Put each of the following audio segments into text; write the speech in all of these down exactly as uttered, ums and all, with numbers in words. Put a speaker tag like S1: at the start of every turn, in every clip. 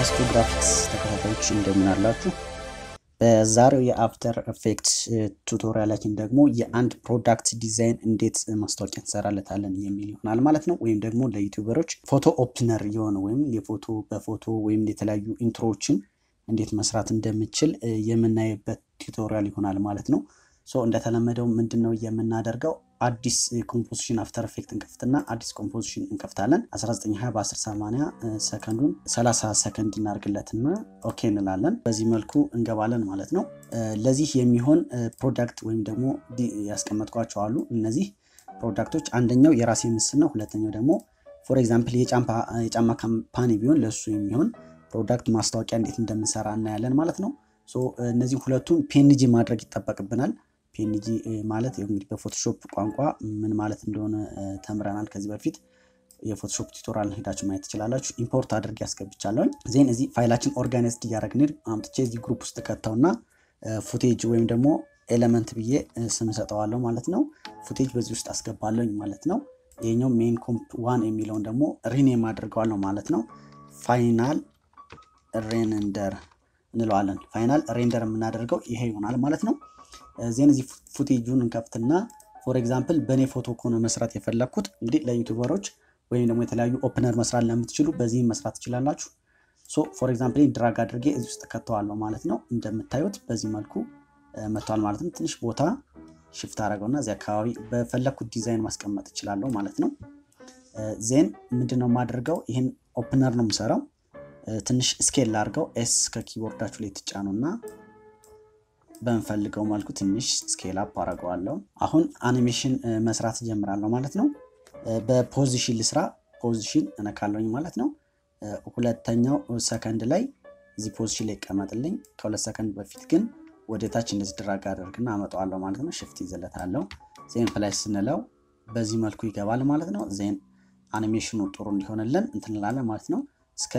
S1: Fresco Graphics ተከታታዮች እንደምን አላችሁ? በዛሬው የአፍተር ኢፌክትስ ቱቶሪያላችን ደግሞ የአንድ ፕሮዳክት ዲዛይን እንዴት ማስታወቂያ እንሰራለታለን የሚል ይሆናል ማለት ነው። ወይም ደግሞ ለዩቲዩበሮች ፎቶ ኦፕነር የሆነ ወይም የፎቶ በፎቶ ወይም የተለያዩ ኢንትሮዎችን እንዴት መስራት እንደምችል የምናይበት ቱቶሪያል ይሆናል ማለት ነው። ሶ እንደተለመደው ምንድነው የምናደርገው አዲስ ኮምፖዚሽን አፍተር ኢፌክት እንከፍትና አዲስ ኮምፖዚሽን እንከፍታለን አስራ ዘጠኝ ሃያ በአስር ሰማንያ ሰከንዱን ሰላሳ ሰከንድ እናርግለትና ኦኬ እንላለን። በዚህ መልኩ እንገባለን ማለት ነው። ለዚህ የሚሆን ፕሮዳክት ወይም ደግሞ ያስቀመጥኳቸው አሉ። እነዚህ ፕሮዳክቶች አንደኛው የራሴ ምስል ነው። ሁለተኛው ደግሞ ፎር ኤግዛምፕል የጫማ የጫማ ካምፓኒ ቢሆን ለሱ የሚሆን ፕሮዳክት ማስታወቂያ እንዴት እንደምንሰራ እናያለን ማለት ነው። ሶ እነዚህ ሁለቱን ፒኤንጂ ማድረግ ይተበቅብናል። ፒኤንጂ ማለት እንግዲህ በፎቶሾፕ ቋንቋ ምን ማለት እንደሆነ ተምረናል ከዚህ በፊት የፎቶሾፕ ቱቶሪያል ሄዳችሁ ማየት ትችላላችሁ። ኢምፖርት አድርጌ ያስገብቻለሁ። ዜን እዚህ ፋይላችን ኦርጋናይዝድ ያደርግን አምጥቼ እዚህ ግሩፕ ውስጥ ከተውና ፉቴጅ ወይም ደግሞ ኤሌመንት ብዬ ስም ሰጠዋለሁ ማለት ነው። ፉቴጅ በዚህ ውስጥ አስገባለሁኝ ማለት ነው። ይሄኛው ሜን ኮምፕ ዋን የሚለውን ደግሞ ሪኔም አድርገዋለሁ ማለት ነው። ፋይናል ሬንደር እንለዋለን። ፋይናል ሬንደር የምናደርገው ይሄ ይሆናል ማለት ነው። ዜን እዚህ ፉቴጁን እንከፍትና ፎር ኤግዛምፕል በኔ ፎቶ ኮነ መስራት የፈለኩት እንግዲህ ለዩቲዩበሮች ወይም ደግሞ የተለያዩ ኦፕነር መስራት ለምትችሉ በዚህ መስራት ትችላላችሁ። ሶ ፎር ኤግዛምፕል ድራግ አድርጌ እዚህ ውስጥ ከተዋለሁ ማለት ነው። እንደምታዩት በዚህ መልኩ መጥቷል ማለት ነው። ትንሽ ቦታ ሽፍት አደረገውና እዚህ አካባቢ በፈለኩት ዲዛይን ማስቀመጥ እችላለሁ ማለት ነው። ዜን ምንድነው ማድረገው ይሄን ኦፕነር ነው የምሰራው። ትንሽ ስኬል አድርገው ኤስ ከኪቦርዳችሁ ላይ ትጫኑና በእንፈልገው መልኩ ትንሽ ስኬል አፕ አደርገዋለሁ። አሁን አኒሜሽን መስራት ጀምራለሁ ማለት ነው። በፖዚሽን ልስራ ፖዚሽን እነካለሁኝ ማለት ነው። ሁለተኛው ሰከንድ ላይ እዚህ ፖዚሽን ላይ ይቀመጥልኝ። ከሁለት ሰከንድ በፊት ግን ወደ ታች እንደዚህ ድራግ አድርግና አመጣዋለሁ ማለት ነው። ሽፍት ይዘለታለሁ። ዜን ፕላስ ስንለው በዚህ መልኩ ይገባል ማለት ነው። ዜን አኒሜሽኑ ጥሩ እንዲሆንልን እንትን እንላለን ማለት ነው። እስከ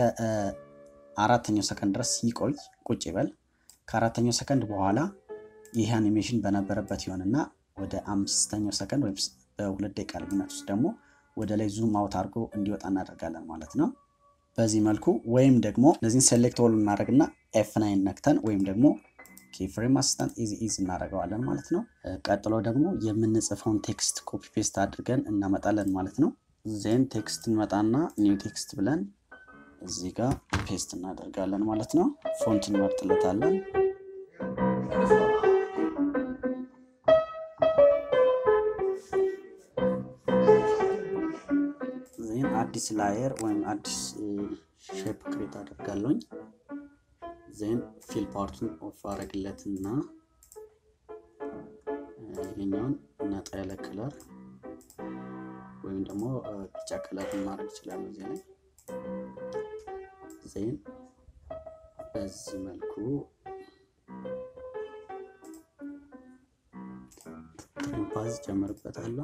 S1: አራተኛው ሰከንድ ድረስ ይቆይ ቁጭ ይበል። ከአራተኛው ሰከንድ በኋላ ይሄ አኒሜሽን በነበረበት ይሆንና ወደ አምስተኛው ሰከንድ ወይም በሁለት ደቂቃ ልዩነት ውስጥ ደግሞ ወደ ላይ ዙም አውት አድርጎ እንዲወጣ እናደርጋለን ማለት ነው። በዚህ መልኩ ወይም ደግሞ እነዚህን ሴሌክት ኦል እናደርግና ኤፍ ናይን ነክተን ወይም ደግሞ ኪፍሬም አሲስታንት ኢዚ ኢዝ እናደርገዋለን ማለት ነው። ቀጥሎ ደግሞ የምንጽፈውን ቴክስት ኮፒ ፔስት አድርገን እናመጣለን ማለት ነው። ዜን ቴክስት እንመጣና ኒው ቴክስት ብለን እዚህ ጋር ፔስት እናደርጋለን ማለት ነው። ፎንት እንመርጥለታለን። ዜን አዲስ ላየር ወይም አዲስ ሼፕ ክሬት አደርጋለሁ። ዜን ፊል ፓርቱን ኦፍ አደርግለትና ይሄኛውን ነጣ ያለ ከለር ወይም ደግሞ ቢጫ ከለር ማድረግ ይችላል እዚህ ላይ። ዜን በዚህ መልኩ ትሪምፓዝ ጨምርበታለሁ።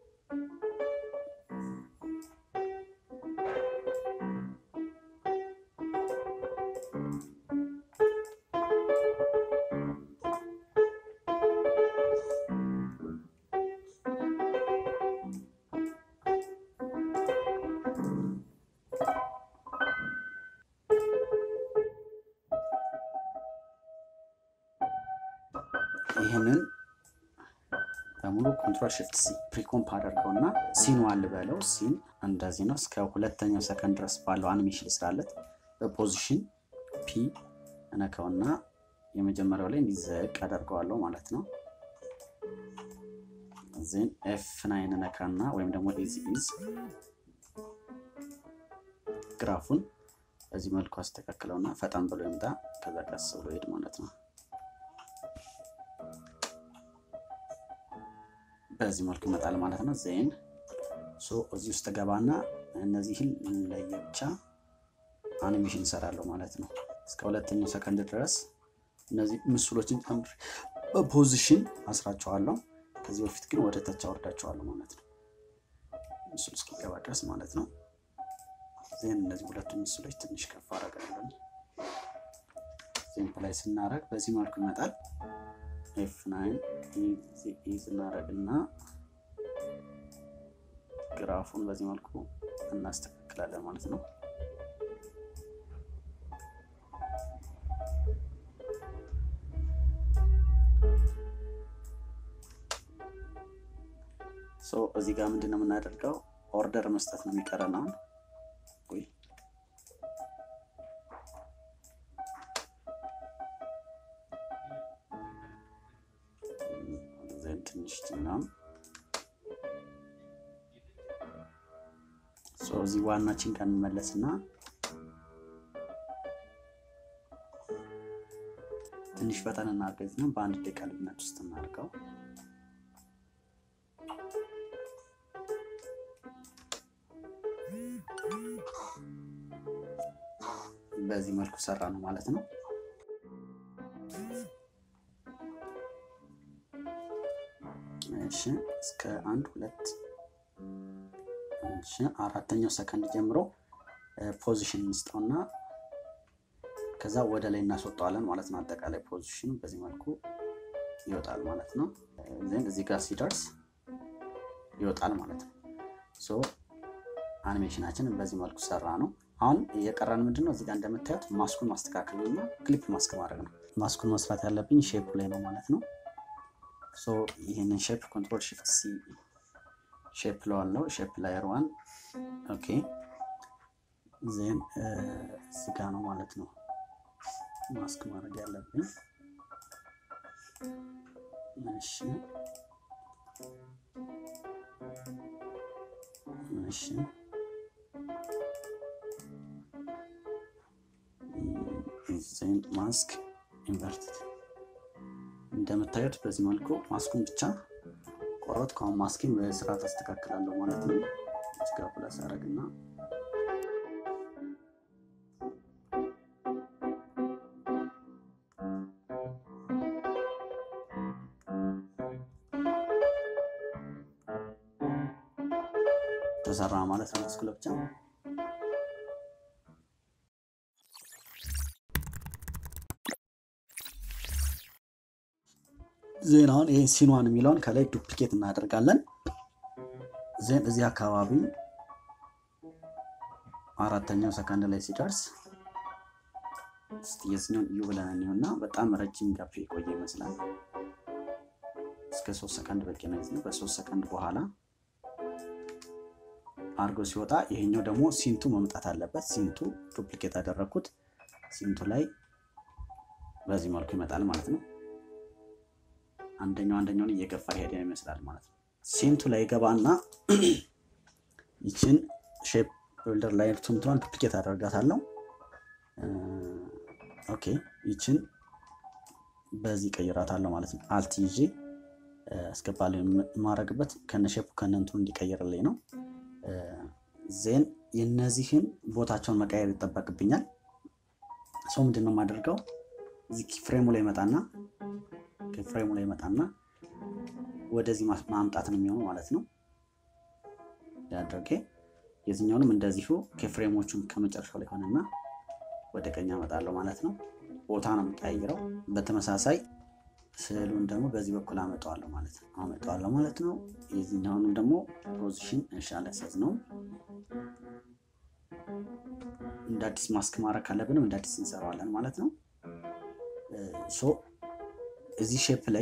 S1: ይሄንን በሙሉ ኮንትሮል ሽፍት ሲ ፕሪኮምፕ አደርገውና ሲኑ አልበለው ሲን እንደዚህ ነው። እስከ ሁለተኛው ሰከንድ ድረስ ባለው አኒሜሽን ስላለት በፖዚሽን ፒ እነካውና የመጀመሪያው ላይ እንዲዘቅ አደርገዋለሁ ማለት ነው። ዜን ኤፍ ናይን እነካና ወይም ደግሞ ኢዚ ኢዝ ግራፉን በዚህ መልኩ አስተካክለውና ፈጣን ብሎ ይመጣ ከዛ ቀስ ብሎ ይሄድ ማለት ነው። በዚህ መልኩ ይመጣል ማለት ነው። ዜን ሶ እዚህ ውስጥ ገባና እነዚህን ለየብቻ አኒሜሽን እሰራለሁ ማለት ነው። እስከ ሁለተኛው ሰከንድ ድረስ እነዚህ ምስሎችን ጨምር በፖዚሽን አስራቸዋለሁ። ከዚህ በፊት ግን ወደ ታች አወርዳቸዋለሁ ማለት ነው። ምስሉ እስኪገባ ድረስ ማለት ነው። ዜን እነዚህ ሁለቱ ምስሎች ትንሽ ከፍ አደርጋለሁ። ዜን ፕላይ ስናደርግ በዚህ መልኩ ይመጣል። ኤፍ ናይን ኢዚ ኢዝ እናደርግና ግራፉን በዚህ መልኩ እናስተካክላለን ማለት ነው። ሶ እዚህ ጋር ምንድነው የምናደርገው ኦርደር መስጠት ነው የሚቀረን አሁን ወይ ዘን ትንሽ ነው ሶ እዚህ ዋናችን ጋር እንመለስና ትንሽ ፈጠን እናድርገው በአንድ ደቂቃ ልዩነት ውስጥ እናድርገው በዚህ መልኩ ሰራ ነው ማለት ነው እሺ እስከ አንድ ሁለት እሺ አራተኛው ሰከንድ ጀምሮ ፖዚሽን እንስጠውና ከዛ ወደ ላይ እናስወጣዋለን ማለት ነው አጠቃላይ ፖዚሽኑ በዚህ መልኩ ይወጣል ማለት ነው ዘን እዚህ ጋር ሲደርስ ይወጣል ማለት ነው ሶ አኒሜሽናችንን በዚህ መልኩ ሰራ ነው አሁን የቀረን ምንድነው እዚህ ጋር እንደምታዩት ማስኩን ማስተካከልና ክሊፕ ማስክ ማድረግ ነው ማስኩን መስራት ያለብኝ ሼፕ ላይ ነው ማለት ነው ሶ ይሄንን ሼፕ ኮንትሮል shift c ሼፕ ላውን ነው ሼፕ ላየር ዋን ኦኬ ዘን እዚህ ጋር ነው ማለት ነው ማስክ ማድረግ ያለብኝ እሺ እሺ ዘን ማስክ ኢንቨርትድ እንደምታዩት በዚህ መልኩ ማስኩን ብቻ ቆረጥ ካው ማስኪን በስራ ተስተካክላለሁ ማለት ነው እዚህ ጋር ፕላስ አረግና ተሰራ ማለት ነው ማስኩ ብቻ ዜን አሁን ይሄ ሲን ዋን የሚለውን ከላይ ዱፕሊኬት እናደርጋለን ዜን እዚህ አካባቢ አራተኛው ሰከንድ ላይ ሲደርስ እስቲ የዚህን ዩ ብለን እንየውና በጣም ረጅም ጋፕ ይቆይ ይመስላል እስከ ሶስት ሰከንድ በቂ ነው እዚህ በ3 ሰከንድ በኋላ አርጎ ሲወጣ ይሄኛው ደግሞ ሲንቱ መምጣት አለበት ሲንቱ ዱፕሊኬት አደረኩት ሲንቱ ላይ በዚህ መልኩ ይመጣል ማለት ነው አንደኛው አንደኛውን እየገፋ ይሄድ ይመስላል ማለት ነው ሲንቱ ላይ ገባና ይችን ሼፕ ቢልደር ላይ ቱምቷን ዱፕሊኬት አደርጋታለሁ ኦኬ ይችን በዚህ ቀይራታለሁ ማለት ነው አልት ይዤ አስገባለሁ ማረግበት ከነ ሼፑ ከነንቱ እንዲቀየርልኝ ነው ዜን የነዚህን ቦታቸውን መቀየር ይተበቅብኛል ሶ ምንድነው ማደርገው እዚህ ፍሬሙ ላይ መጣና ከፍሬሙ ላይ መጣና ወደዚህ ማምጣት ነው የሚሆነው ማለት ነው ያደርገ የዚህኛውንም እንደዚሁ ከፍሬሞቹን ከመጨረሻው ላይ ሆነና ወደ ቀኝ አመጣለሁ ማለት ነው ቦታ ነው የምቀይረው በተመሳሳይ ስዕሉን ደግሞ በዚህ በኩል አመጣዋለሁ ማለት ነው አመጣዋለሁ ማለት ነው የዚህኛውንም ደግሞ ፖዚሽን እንሻለሰዝ ነው እንደ አዲስ ማስክ ማድረግ ካለብንም እንደ አዲስ እንሰራዋለን ማለት ነው ሶ እዚህ ሼፕ ላይ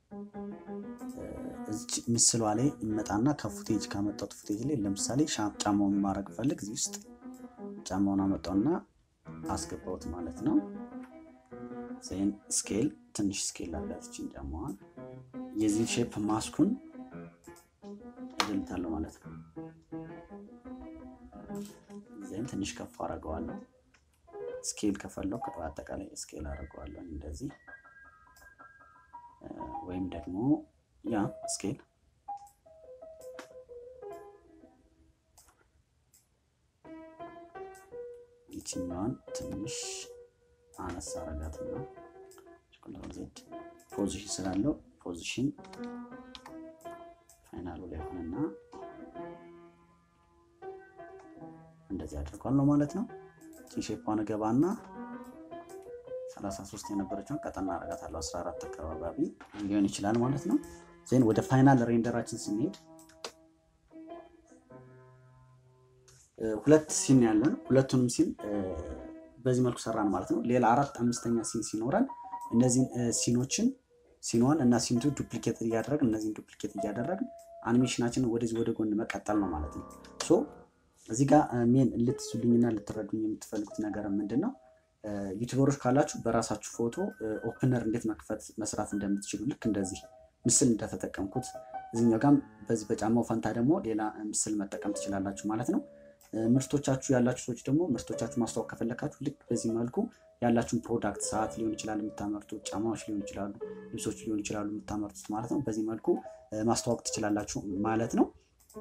S1: እዚህ ምስሉ ላይ እንመጣና ከፉቴጅ ካመጣው ፉቴጅ ላይ ለምሳሌ ጫማውን ማድረግ ፈልግ እዚህ ውስጥ ጫማውን አመጣውና አስገባውት ማለት ነው ዜን ስኬል ትንሽ ስኬል አድርጋችን ጫማውን የዚህ ሼፕ ማስኩን እደልታለሁ ማለት ነው ዜን ትንሽ ከፍ አደርገዋለሁ ስኬል ከፈለው ከአጠቃላይ ስኬል አደርገዋለሁ እንደዚህ ወይም ደግሞ ያ ስኬል ይችኛውን ትንሽ አነሳ አረጋትና ኮንትሮል ዜድ ፖዚሽን ስላለው ፖዚሽን ፋይናሉ ላይ ሆነና እንደዚህ አድርጓል ነው ማለት ነው ሼፑን ገባና ሰላሳ ሶስት የነበረችውን ቀጠና አረጋታለሁ አስራ አራት አካባቢ ሊሆን ይችላል ማለት ነው ዜን ወደ ፋይናል ሬንደራችን ስንሄድ ሁለት ሲን ያለን ሁለቱንም ሲን በዚህ መልኩ ሰራን ማለት ነው ሌላ አራት አምስተኛ ሲን ሲኖረን እነዚህ ሲኖችን ሲንዋን እና ሲንቱ ዱፕሊኬት እያደረግን እነዚህን ዱፕሊኬት እያደረግን አኒሜሽናችንን ወደዚህ ወደ ጎን መቀጠል ነው ማለት ነው። ሶ እዚህ ጋር ሜን ልትሱልኝና ልትረዱኝ የምትፈልጉት ነገር ምንድነው? ዩቲዩበሮች ካላችሁ በራሳችሁ ፎቶ ኦፕነር እንዴት መክፈት መስራት እንደምትችሉ ልክ እንደዚህ ምስል እንደተጠቀምኩት እዚህኛው ጋር በዚህ በጫማው ፈንታ ደግሞ ሌላ ምስል መጠቀም ትችላላችሁ ማለት ነው። ምርቶቻችሁ ያላችሁ ሰዎች ደግሞ ምርቶቻችሁ ማስተዋወቅ ከፈለካችሁ ልክ በዚህ መልኩ ያላችሁን ፕሮዳክት ሰዓት ሊሆን ይችላል የምታመርቱት፣ ጫማዎች ሊሆን ይችላሉ፣ ልብሶች ሊሆን ይችላሉ የምታመርቱት ማለት ነው። በዚህ መልኩ ማስተዋወቅ ትችላላችሁ ማለት ነው።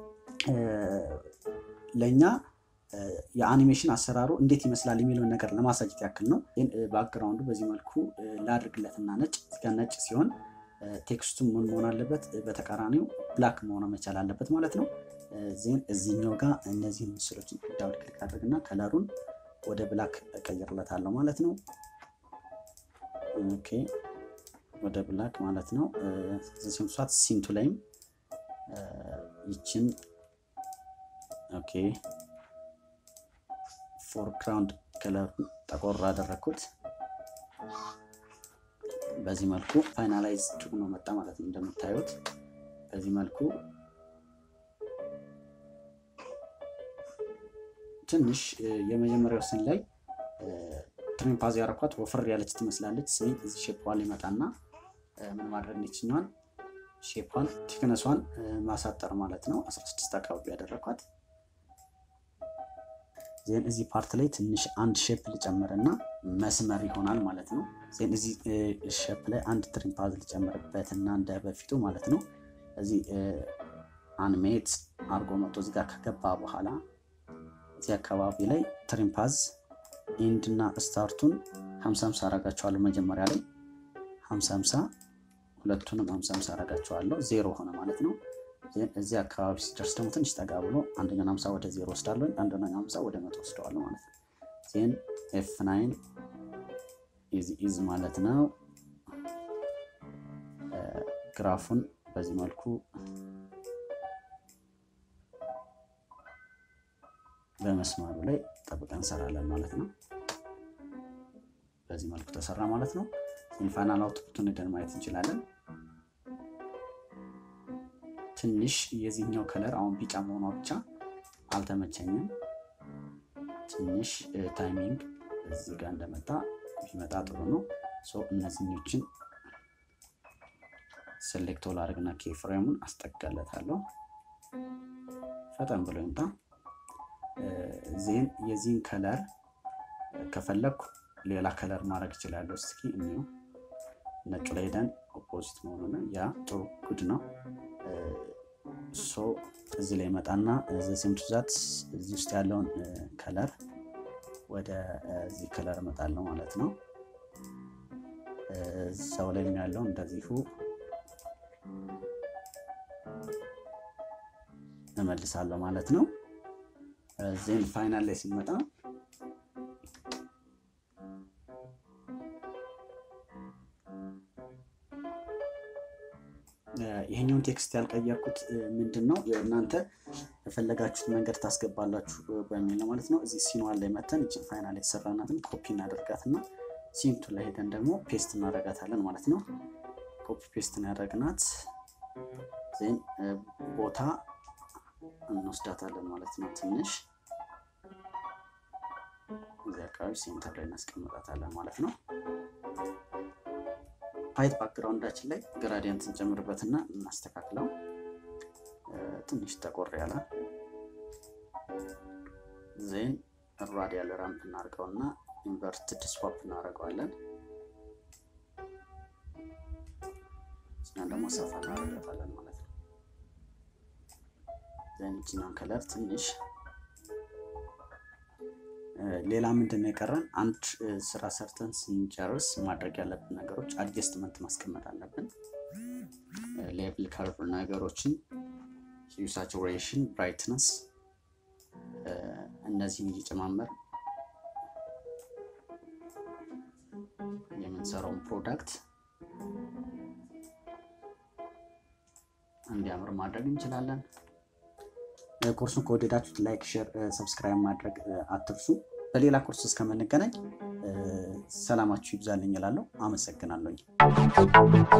S1: ለኛ የአኒሜሽን አሰራሩ እንዴት ይመስላል የሚለውን ነገር ለማሳየት ያክል ነው። ባክግራውንዱ በዚህ መልኩ ላድርግለትና ነጭ እዚህ ጋር ነጭ ሲሆን ቴክስቱ ምን መሆን አለበት? በተቃራኒው ብላክ መሆን መቻል አለበት ማለት ነው። ዜን እዚህኛው ጋር እነዚህን ምስሎችን ዳብል ክሊክ አድርግና ከለሩን ወደ ብላክ እቀይርለታለሁ ማለት ነው። ኦኬ ወደ ብላክ ማለት ነው። እዚህም ሷት ሲንቱ ላይም ይችን ኦኬ ፎርግራውንድ ከለር ጠቆር አደረኩት። በዚህ መልኩ ፋይናላይዝ ሆኖ መጣ ማለት ነው። እንደምታዩት በዚህ መልኩ ትንሽ የመጀመሪያው ስን ላይ ትሪም ፓዝ ያረኳት ወፍር ያለች ትመስላለች። ስለዚህ እዚህ ሼፕዋን ይመጣና ምን ማድረግ እንችላለን? ሼፕዋን ቲክነሷን ማሳጠር ማለት ነው። አስራ ስድስት አካባቢ ያደረኳት። ዜን እዚህ ፓርት ላይ ትንሽ አንድ ሼፕ ልጨምርና መስመር ይሆናል ማለት ነው። ዜን እዚህ ሼፕ ላይ አንድ ትሪም ፓዝ ልጨምርበትና እንደ በፊቱ ማለት ነው። እዚህ አንሜት አርጎ መጥቶ እዚህ ጋር ከገባ በኋላ እዚህ አካባቢ ላይ ትሪም ፓዝ ኢንድ እና ስታርቱን ሃምሳ ሃምሳ አረጋቸዋለሁ። መጀመሪያ ላይ ሃምሳ ሃምሳ ሁለቱንም ሃምሳ ሃምሳ አረጋቸዋለሁ። ዜሮ ሆነ ማለት ነው። ዜን እዚህ አካባቢ ሲደርስ ደግሞ ትንሽ ጠጋ ብሎ አንደኛውን ሃምሳ ወደ ዜሮ ወስዳለሁ፣ አንደኛውን ሃምሳ ወደ መቶ ወስደዋለሁ ማለት ነው። ዜን ኤፍ ናይን ኢዝ ኢዝ ማለት ነው። ግራፉን በዚህ መልኩ በመስመሩ ላይ ጠብቀን እንሰራለን ማለት ነው። በዚህ መልኩ ተሰራ ማለት ነው። ፋይናል አውትፑቱን እንደን ማየት እንችላለን። ትንሽ የዚህኛው ከለር አሁን ቢጫ መሆኑ ብቻ አልተመቸኝም። ትንሽ ታይሚንግ እዚህ ጋር እንደመጣ ቢመጣ ጥሩ ነው። ሶ እነዚህኞችን ሴሌክት ላድርግና ኬ ፍሬሙን አስጠጋለታለሁ። ፈጠን ብሎ ይምጣ። ዜን የዚህን ከለር ከፈለኩ ሌላ ከለር ማድረግ ይችላል። እስኪ እንየው። ነጭ ላይ ሄደን ኦፖዚት መሆኑን ያ ጥሩ ጉድ ነው። ሶ እዚህ ላይ መጣና ዘሴም ቱዛት እዚህ ውስጥ ያለውን ከለር ወደ እዚህ ከለር መጣለው ማለት ነው። እዛው ላይ ያለው እንደዚሁ እመልሳለሁ ማለት ነው። ዜን ፋይናል ላይ ሲመጣ ይሄኛውን ቴክስት ያልቀየርኩት ምንድነው እናንተ በፈለጋችሁት መንገድ ታስገባላችሁ በሚል ነው ማለት ነው። እዚህ ሲንዋን ላይ መተን እቺ ፋይናል የተሰራናትን ኮፒ እናደርጋትና ሲንቱ ላይ ሄደን ደግሞ ፔስት እናደርጋታለን ማለት ነው። ኮፒ ፔስት እናደርግናት ዜን ቦታ እንወስዳታለን ማለት ነው። ትንሽ እዚህ አካባቢ ሴንተር ላይ እናስቀምጣታለን ማለት ነው። ሀይት ባክግራውንዳችን ላይ ግራዲየንት እንጨምርበትና እናስተካክለው። ትንሽ ተቆር ያለ ዜን ራዲያል ራምፕ እናርገውና ኢንቨርትድ ስዋፕ እናረጋዋለን። ስለዚህ ደግሞ ሰፋ እናደርጋለን ማለት ነው። ዜን እቺናን ከለር ትንሽ ሌላ ምንድነው የቀረን? አንድ ስራ ሰርተን ስንጨርስ ማድረግ ያለብን ነገሮች አድጀስትመንት ማስቀመጥ አለብን። ሌቭል ከርቭ ነገሮችን ሂዩ ሳቹሬሽን ብራይትነስ እነዚህን እየጨማመር የምንሰራውን ፕሮዳክት እንዲያምር ማድረግ እንችላለን። ኮርሱን ከወደዳችሁት ላይክ፣ ሼር፣ ሰብስክራይብ ማድረግ አትርሱ። በሌላ ኮርስ እስከምንገናኝ ሰላማችሁ ይብዛልኝ እላለሁ። አመሰግናለሁ።